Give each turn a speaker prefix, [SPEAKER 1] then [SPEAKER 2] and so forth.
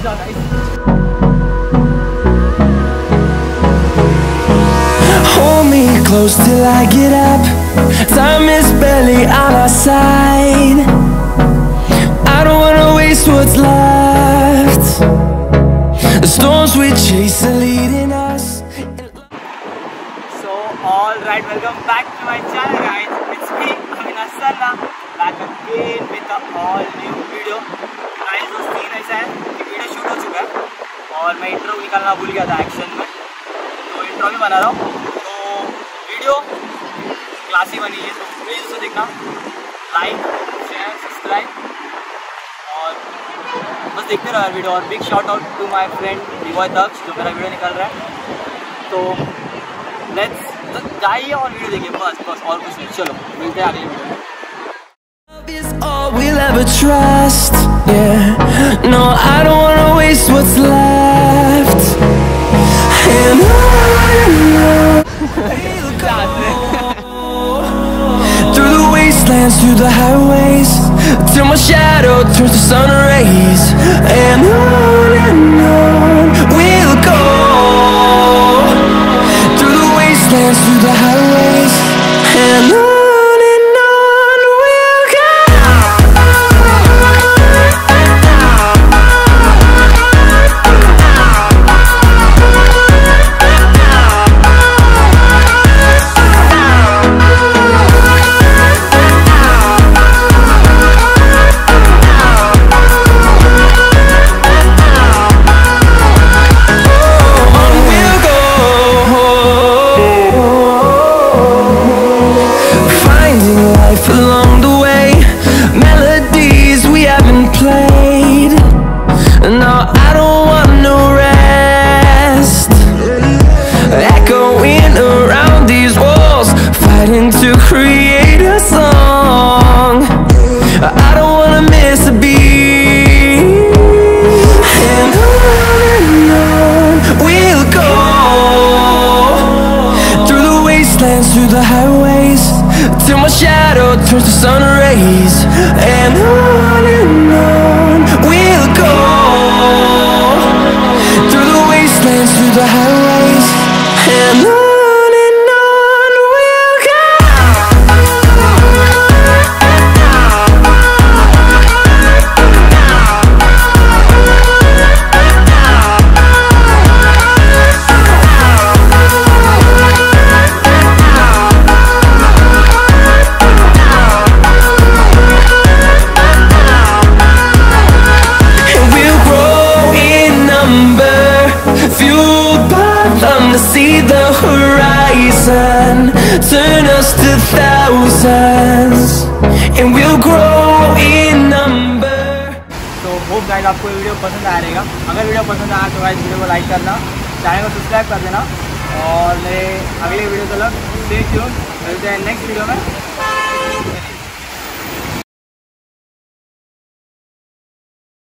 [SPEAKER 1] Hold me close till I get up. Time is barely on our side. I don't wanna waste what's left. The storms we chase are leading us.
[SPEAKER 2] So alright, welcome back to my channel guys. It's me, Avinash, Sonna, back again with a all new video. Guys, वो scene ऐसा है कि video shoot हो चुका है और मैं intro निकालना भूल गया था एक्शन में, तो इंट्रो भी बना रहा हूँ। तो वीडियो क्लासी बनी है, तो प्लीज़ उसे देखना, लाइक शेयर सब्सक्राइब और बस देखते रहो यार वीडियो। और big shout out to my friend रिवॉय तक जो मेरा वीडियो निकाल रहा है। तो लेट्स जाइए और वीडियो देखिए, बस और कुछ नहीं। चलो मिलते हैं अगले वीडियो में।
[SPEAKER 1] All we'll ever trust, yeah. No, I don't wanna waste what's left. And we'll go through the wastelands, through the highways, till my shadow turns to sun rays. And on we'll go through the wastelands, through the highways, and on. Along the way, melodies we haven't played. No, I don't want no rest. Echoing around these walls, fighting to create a song. I don't wanna miss a beat. And on we'll go through the wastelands, through the highways, till my shadow turns to sun rays. And on we'll go through the wastelands, through the highways, and on we'll go. See the horizon, turn us to thousands, and we'll grow in number.
[SPEAKER 2] तो hope guys आपको video पसंद आया रहेगा। अगर video पसंद आया तो guys video को लाइक करना, चैनल को सब्सक्राइब कर देना और मेरे अगले वीडियो तक स्टे ट्यून। मिलते हैं नेक्स्ट वीडियो में।